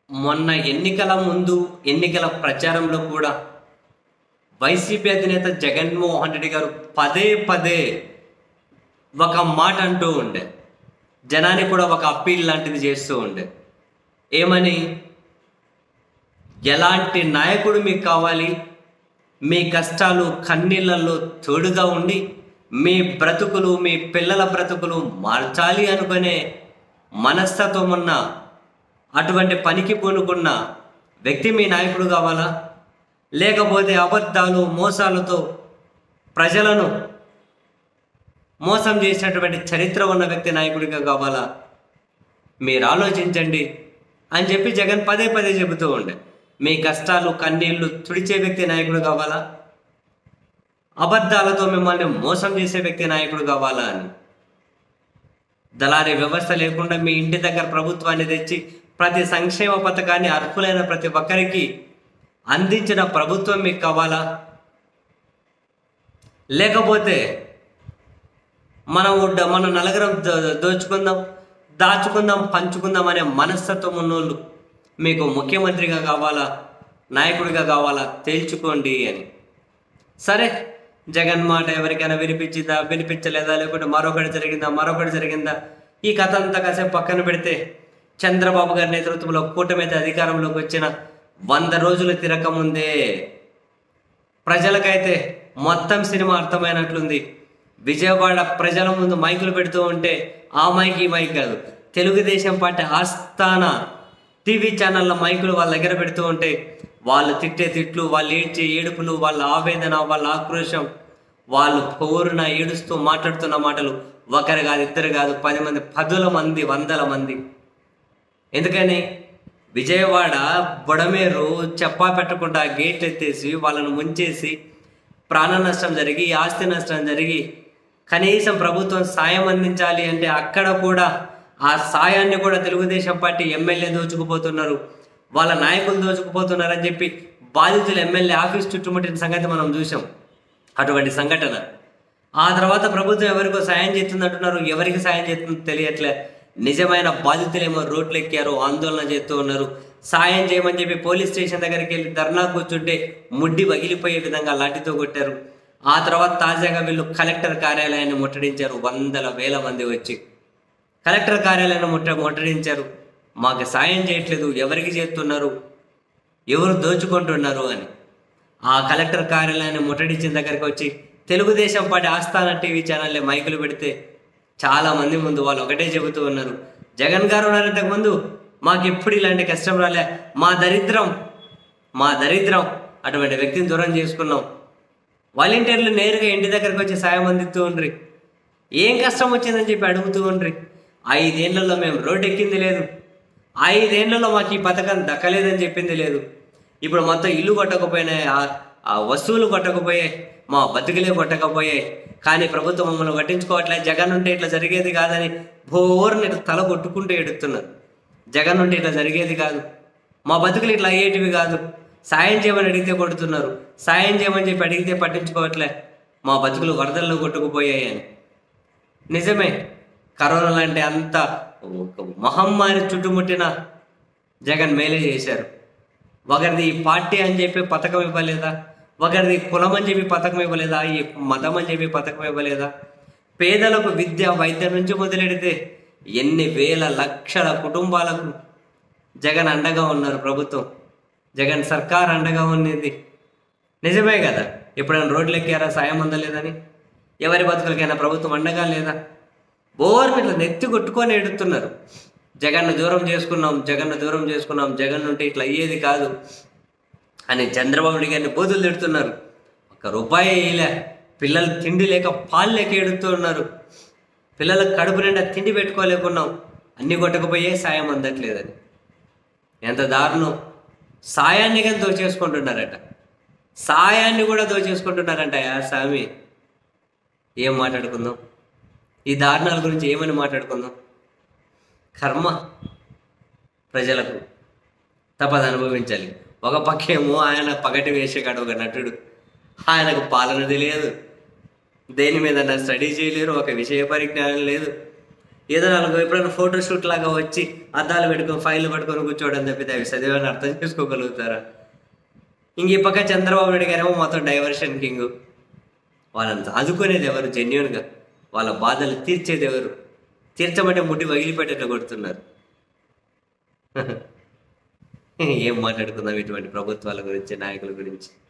మొన్న ఎన్నికల ముందు ఎన్నికల ప్రచారంలో కూడా వైసీపీ అధినేత జగన్మోహన్ రెడ్డి గారు పదే పదే ఒక మాట అంటూ ఉండే, జనానికి కూడా ఒక అప్పీల్ లాంటిది చేస్తూ ఉండే. ఏమని? ఎలాంటి నాయకుడు మీకు కావాలి, మీ కష్టాలు కన్నీళ్ళల్లో తోడుగా ఉండి మీ బ్రతుకులు, మీ పిల్లల బ్రతుకులు మార్చాలి అనుకునే మనస్తత్వం ఉన్న అటువంటి పనికి పూనుకున్న వ్యక్తి మీ నాయకుడు కావాలా? లేకపోతే అబద్ధాలు మోసాలతో ప్రజలను మోసం చేసినటువంటి చరిత్ర ఉన్న వ్యక్తి నాయకుడిగా కావాలా? మీరు ఆలోచించండి అని చెప్పి జగన్ పదే పదే చెబుతూ ఉండే. మీ కష్టాలు కన్నీళ్లు తుడిచే వ్యక్తి నాయకుడు కావాలా? అబద్ధాలతో మిమ్మల్ని మోసం చేసే వ్యక్తి నాయకుడు కావాలా అని. దళారీ వ్యవస్థ లేకుండా మీ ఇంటి దగ్గర ప్రభుత్వాన్ని తెచ్చి ప్రతి సంక్షేమ పథకాన్ని అర్హులైన ప్రతి ఒక్కరికి అందించిన ప్రభుత్వం మీకు కావాలా? లేకపోతే మన నలుగురం దోచుకుందాం, దాచుకుందాం, పంచుకుందాం అనే మనస్తత్వం ఉన్నోళ్ళు మీకు ముఖ్యమంత్రిగా కావాలా, నాయకుడిగా కావాలా? తేల్చుకోండి అని. సరే, జగన్ మాట ఎవరికైనా వినిపించిందా, వినిపించలేదా, లేకుంటే మరొకటి జరిగిందా, ఈ కథ అంతా కాసేపు పక్కన పెడితే చంద్రబాబు గారి నేతృత్వంలో కూటమి అయితే అధికారంలోకి వచ్చిన 100 రోజులు తిరగకముందే ప్రజలకైతే మొత్తం సినిమా అర్థమైనట్లుంది. విజయవాడ ప్రజల ముందు మైకులు పెడుతూ ఉంటే ఆ మైక్ ఈ మైక్ కాదు, తెలుగుదేశం పార్టీ ఆస్థాన టీవీ ఛానళ్ళ మైకులు వాళ్ళ దగ్గర పెడుతూ ఉంటే వాళ్ళు తిట్టే తిట్లు, వాళ్ళు ఏడ్చే ఏడుపులు, వాళ్ళ ఆవేదన, వాళ్ళ ఆక్రోశం, వాళ్ళు పోరున ఏడుస్తూ మాట్లాడుతున్న మాటలు ఒకరు కాదు, ఇద్దరు కాదు, 10 మంది, 10ల మంది, 100ల మంది. ఎందుకని? విజయవాడ బొడమేరు చెప్పా పెట్టకుండా గేట్లు ఎత్తేసి వాళ్ళను ముంచేసి ప్రాణ నష్టం జరిగి, ఆస్తి నష్టం జరిగి, కనీసం ప్రభుత్వం సాయం అందించాలి అంటే అక్కడ కూడా ఆ సాయాన్ని కూడా తెలుగుదేశం పార్టీ ఎమ్మెల్యే దోచుకుపోతున్నారు, వాళ్ళ నాయకులు దోచుకుపోతున్నారు అని చెప్పి బాధితులు ఎమ్మెల్యే ఆఫీస్ చుట్టుముట్టిన సంగతి మనం చూసాం. అటువంటి సంఘటన. ఆ తర్వాత ప్రభుత్వం ఎవరికో సాయం చేస్తుందంటున్నారు, ఎవరికి సాయం చేస్తుందో తెలియట్లే. నిజమైన బాధితులేమో రోడ్లు ఎక్కారు, ఆందోళన చేస్తూ ఉన్నారు. సాయం చేయమని చెప్పి పోలీస్ స్టేషన్ దగ్గరికి వెళ్ళి ధర్నా కూర్చుంటే ముడ్డి పగిలిపోయే విధంగా లాఠీతో కొట్టారు. ఆ తర్వాత తాజాగా వీళ్ళు కలెక్టర్ కార్యాలయాన్ని ముట్టడించారు. 100,000 మంది వచ్చి కలెక్టర్ కార్యాలయాన్ని ముట్టడించారు. మాకు సాయం చేయట్లేదు, ఎవరికి చేస్తున్నారు, ఎవరు దోచుకుంటున్నారు అని. ఆ కలెక్టర్ కార్యాలయాన్ని ముట్టడించిన దగ్గరికి వచ్చి తెలుగుదేశం పార్టీ ఆస్థాన టీవీ ఛానల్లే మైకులు పెడితే చాలామంది ముందు వాళ్ళు ఒకటే చెబుతూ ఉన్నారు, జగన్ గారు ఉన్నారు ఇంతకుముందు, మాకు ఎప్పుడు ఇలాంటి కష్టం రాలే, మా దరిద్రం అటువంటి వ్యక్తిని దూరం చేసుకున్నాం. వాలంటీర్లు నేరుగా ఇంటి దగ్గరకు వచ్చి సాయం అందిస్తూ ఉండ్రి, ఏం కష్టం వచ్చిందని చెప్పి అడుగుతూ ఉండ్రి. 5 ఏళ్లలో మేము రోడ్డు ఎక్కింది లేదు, 5 ఏళ్లలో మాకు ఈ పథకం దక్కలేదని చెప్పింది లేదు. ఇప్పుడు మొత్తం ఇల్లు కొట్టకపోయినాయి, ఆ వస్తువులు కొట్టకపోయాయి, మా బతుకులే కొట్టకపోయాయి. కానీ ప్రభుత్వం మమ్మల్ని పట్టించుకోవట్లే. జగన్ ఉంటే ఇట్లా జరిగేది కాదని బోర్ని ఇట్లా తల కొట్టుకుంటూ ఎడుతున్నారు. జగన్ ఉంటే ఇట్లా జరిగేది కాదు, మా బతుకులు ఇట్లా అయ్యేటివి కాదు, సాయం చేయమని అడిగితే కొడుతున్నారు, సాయం చేయమని చెప్పి అడిగితే పట్టించుకోవట్లే, మా బతుకులు వరదల్లో కొట్టుకుపోయాయి అని. నిజమే, కరోనా లాంటి అంత మహమ్మారి చుట్టుముట్టిన జగన్ మేలే చేశారు. ఒకరిది ఈ పార్టీ అని చెప్పి పథకం ఇవ్వలేదా, ఒకరిది కులం అని చెప్పి పథకం ఇవ్వలేదా, ఈ మతం అని చెప్పి పథకం ఇవ్వలేదా? పేదలకు విద్య వైద్యం నుంచి మొదలెడితే ఎన్ని వేల లక్షల కుటుంబాలకు జగన్ అండగా ఉన్నారు. ప్రభుత్వం, జగన్ సర్కార్ అండగా ఉన్నది. నిజమే కదా? ఎప్పుడైనా రోడ్లు ఎక్కారా సాయం అందలేదని? ఎవరి బతుకులకైనా ప్రభుత్వం అండగా లేదా? బోర్ని ఇట్లా నెత్తి కొట్టుకొని ఎడుతున్నారు, జగన్ను దూరం చేసుకున్నాం, జగన్ ఉంటే ఇట్లా అయ్యేది కాదు అని చంద్రబాబు నాయుడు గారిని బోధులు తిడుతున్నారు. 1 రూపాయి వేయలే, పిల్లలు తిండి లేక పాలు లేక ఎడుతూ ఉన్నారు, పిల్లలకు కడుపు నిండా తిండి పెట్టుకోలేకున్నాం, అన్ని కొట్టకపోయే సాయం అందట్లేదని. ఎంత దారుణం! సాయాన్ని కానీ దోచేసుకుంటున్నారట, సాయాన్ని కూడా దోచేసుకుంటున్నారంట. స్వామి, ఏం మాట్లాడుకుందాం? ఈ దారుణాల గురించి ఏమని మాట్లాడుకుందాం? కర్మ, ప్రజలకు తపద అనుభవించాలి. ఒక పక్కేమో ఆయన పగటి వేషగాడు, ఒక నటుడు, ఆయనకు పాలన తెలియదు, దేని మీద స్టడీ చేయలేరు, ఒక విషయ పరిజ్ఞానం లేదు, ఏదో నాలుగు ఎప్పుడైనా ఫోటోషూట్ లాగా వచ్చి అద్దాలు పెట్టుకొని ఫైల్ పట్టుకొని కూర్చోవడం తప్పితే అవి చదివాలని అర్థం చేసుకోగలుగుతారా? ఇంక ఈ పక్క చంద్రబాబు నాయుడు గారేమో మొత్తం డైవర్షన్ కింగ్. వాళ్ళని ఆదుకునేది ఎవరు? జెన్యున్గా వాళ్ళ బాధలు తీర్చేది ఎవరు? తీర్చమంటే ముట్టి వగిలిపెట్టేట్లు కొడుతున్నారు. ఏం మాట్లాడుకుందాం ఇటువంటి ప్రభుత్వాల గురించి, నాయకుల గురించి?